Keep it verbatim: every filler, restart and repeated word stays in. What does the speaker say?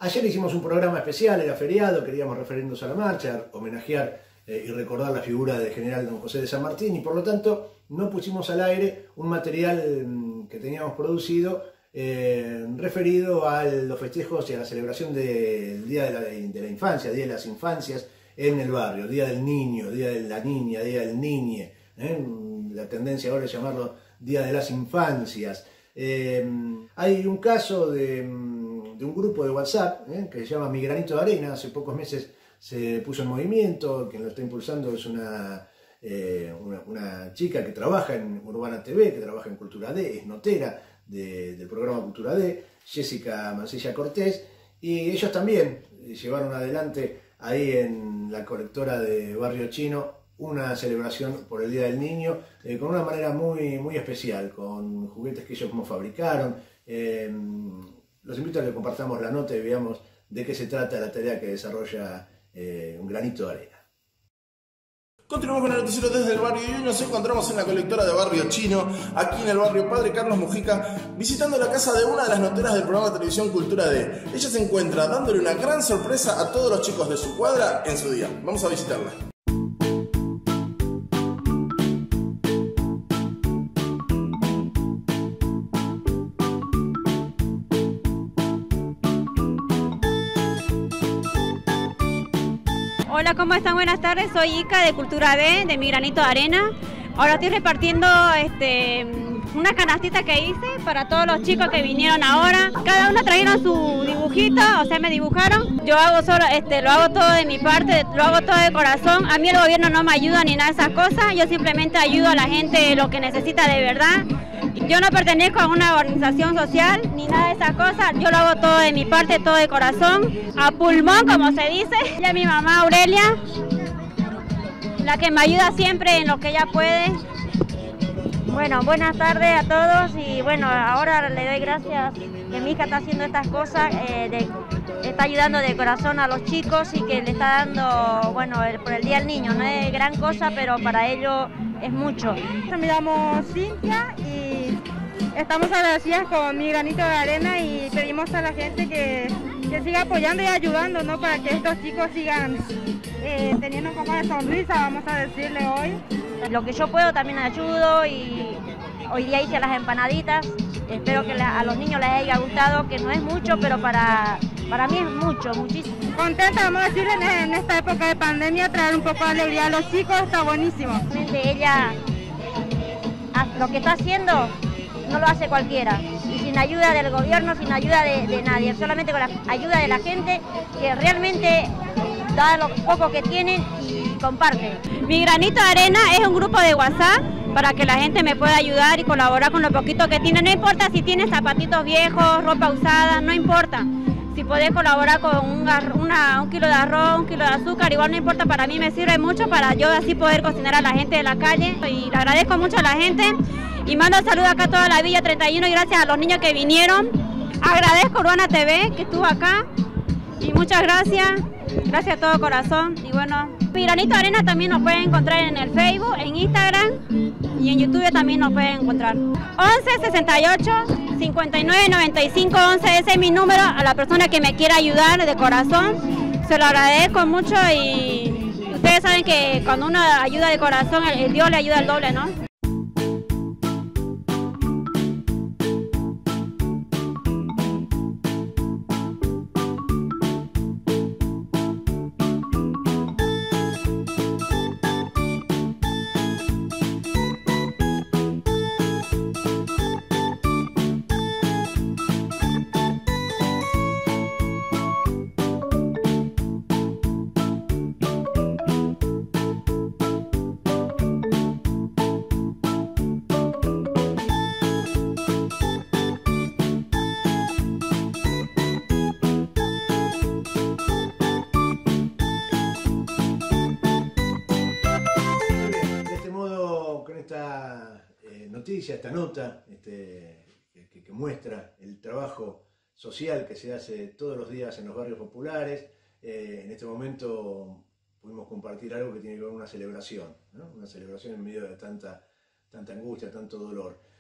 Ayer hicimos un programa especial, era feriado, queríamos referirnos a la marcha, homenajear eh, y recordar la figura del general don José de San Martín, y por lo tanto no pusimos al aire un material mmm, que teníamos producido eh, referido a los festejos y a la celebración del Día de la, de la Infancia, Día de las Infancias en el barrio, Día del Niño, Día de la Niña, Día del Niñe, ¿eh? La tendencia ahora es llamarlo Día de las Infancias. Eh, hay un caso de, de un grupo de WhatsApp ¿eh? que se llama Mi Granito de Arena. Hace pocos meses se puso en movimiento. Quien lo está impulsando es una, eh, una, una chica que trabaja en Urbana T V, que trabaja en Cultura D, es notera de, del programa Cultura D, Jessica Mancilla Cortés, y ellos también llevaron adelante ahí en la colectora de Barrio Chino una celebración por el Día del Niño, eh, con una manera muy, muy especial, con juguetes que ellos mismos fabricaron. Eh, los invito a que compartamos la nota y veamos de qué se trata la tarea que desarrolla eh, Un Granito de Arena. Continuamos con el noticiero desde el barrio y hoy nos encontramos en la colectora de Barrio Chino, aquí en el barrio Padre Carlos Mujica, visitando la casa de una de las noteras del programa de televisión Cultura D. Ella se encuentra dándole una gran sorpresa a todos los chicos de su cuadra en su día. Vamos a visitarla. Hola, ¿cómo están? Buenas tardes, soy Ica de Cultura D, de Mi Granito de Arena. Ahora estoy repartiendo este, una canastita que hice para todos los chicos que vinieron ahora. Cada uno trajeron su dibujito, o sea, me dibujaron. Yo hago solo, este, lo hago todo de mi parte, lo hago todo de corazón. A mí el gobierno no me ayuda ni nada de esas cosas, yo simplemente ayudo a la gente lo que necesita de verdad. Yo no pertenezco a una organización social ni nada de esas cosas, yo lo hago todo de mi parte, todo de corazón, a pulmón como se dice. Ella es mi mamá Aurelia, la que me ayuda siempre en lo que ella puede. Bueno, buenas tardes a todos y bueno, ahora le doy gracias que mi hija está haciendo estas cosas, eh, de, está ayudando de corazón a los chicos y que le está dando, bueno, el, por el Día del Niño, no es gran cosa, pero para ellos es mucho. Me llamo Cintia y estamos agradecidas con Mi Granito de Arena y pedimos a la gente que, que siga apoyando y ayudando, ¿no? Para que estos chicos sigan eh, teniendo un poco de sonrisa, vamos a decirle hoy. Lo que yo puedo también ayudo y hoy día hice las empanaditas. Espero que la, a los niños les haya gustado, que no es mucho, pero para, para mí es mucho, muchísimo. Contenta, vamos a decir, en, en esta época de pandemia, traer un poco de alegría a los chicos, está buenísimo. Realmente ella, lo que está haciendo, no lo hace cualquiera. Y sin ayuda del gobierno, sin ayuda de, de nadie, solamente con la ayuda de la gente que realmente da lo poco que tienen y comparte. Mi Granito de Arena es un grupo de WhatsApp para que la gente me pueda ayudar y colaborar con lo poquito que tiene. No importa si tienes zapatitos viejos, ropa usada, no importa. Si podés colaborar con un, una, un kilo de arroz, un kilo de azúcar, igual no importa, para mí me sirve mucho para yo así poder cocinar a la gente de la calle. Y le agradezco mucho a la gente y mando saludos acá a toda la Villa treinta y uno y gracias a los niños que vinieron. Agradezco a Urbana T V que estuvo acá y muchas gracias, gracias a todo corazón. Y bueno, Mi Granito de Arena también nos pueden encontrar en el Facebook, en Instagram y en YouTube también nos pueden encontrar. once sesenta y ocho cincuenta y nueve noventa y cinco once, ese es mi número. A la persona que me quiera ayudar de corazón, se lo agradezco mucho y ustedes saben que cuando uno ayuda de corazón, el, el Dios le ayuda al doble, ¿no? Noticia, esta nota este, que, que muestra el trabajo social que se hace todos los días en los barrios populares. Eh, en este momento pudimos compartir algo que tiene que ver con una celebración, ¿no? Una celebración en medio de tanta, tanta angustia, tanto dolor.